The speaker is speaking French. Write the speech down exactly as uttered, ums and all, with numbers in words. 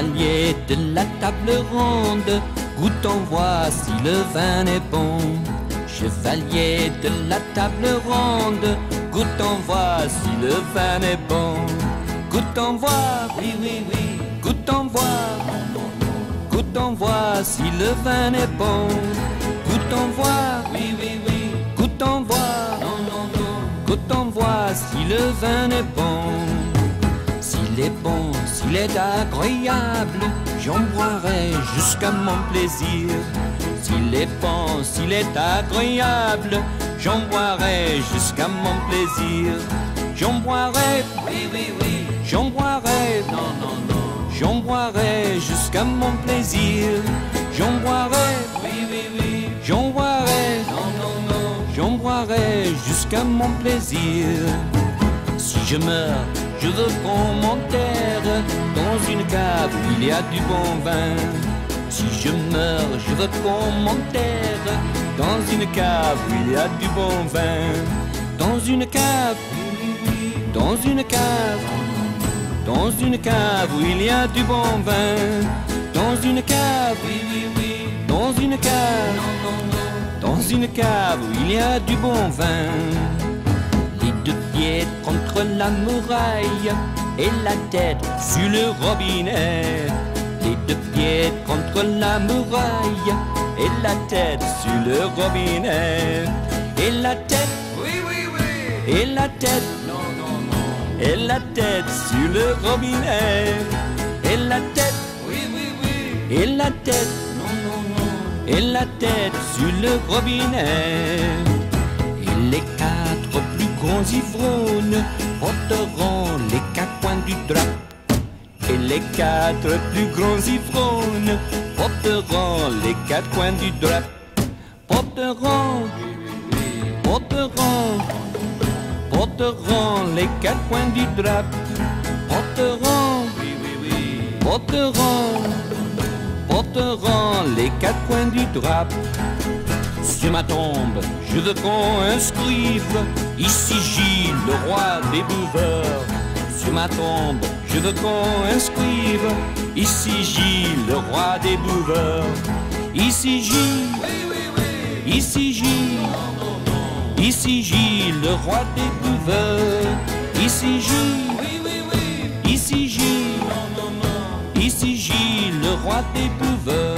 Chevalier de la table ronde, goûtons voir si le vin est bon. Chevalier de la table ronde, goûtons voir si le vin est bon. Goûtons voir, oui, oui, oui, goûtons voir. Goûtons voir si le vin est bon. Goûtons voir, oui, oui, oui, goûtons voir. Non, non, non, goûtons voir si le vin est bon. S'il est bon, s'il est agréable, j'en boirai jusqu'à mon plaisir. S'il est bon, s'il est agréable, j'en boirai jusqu'à mon plaisir. J'en boirai, oui, oui, oui, j'en boirai, non, non, non, j'en boirai jusqu'à mon plaisir. J'en boirai, oui, oui, oui, j'en boirai, non, non, non, j'en boirai jusqu'à mon plaisir. Si je meurs, je veux qu'on m'enterre dans une cave où il y a du bon vin. Si je meurs, je veux qu'on m'enterre dans une cave où il y a du bon vin. Dans une cave, dans une cave, dans une cave où il y a du bon vin. Dans une cave, oui, oui, oui, dans une cave, non, non, non, dans une cave où il y a du bon vin. Les deux pieds contre la muraille et la tête sur le robinet. Les deux pieds contre la muraille et la tête sur le robinet. Et la tête, oui, oui, oui, et la tête, non, non, non, et la tête sur le robinet. Et la tête, oui, oui, oui, et la tête, non, non, non, et la tête sur le robinet. Et les quatre plus grands ivrognes porteront les quatre coins du drap. Et les quatre plus grands ivrognes porteront les quatre coins du drap. Porteront, porteront, porteront les quatre coins du drap. Porteront, porteront, porteront les quatre coins du drap. Sur ma tombe, je veux qu'on inscrive ici Gilles, le roi des buveurs. Sur ma tombe, je veux qu'on inscrive ici Gilles, le roi des buveurs. Ici Gilles, ici Gilles, ici Gilles, le roi des buveurs. Ici Gilles, ici Gilles, ici Gilles, le roi des buveurs.